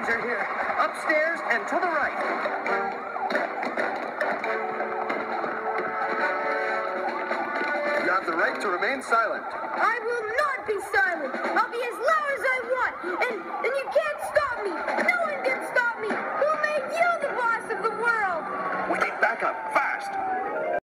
are here. Upstairs and to the right. You have the right to remain silent. I will not be silent. I'll be as loud as I want. And you can't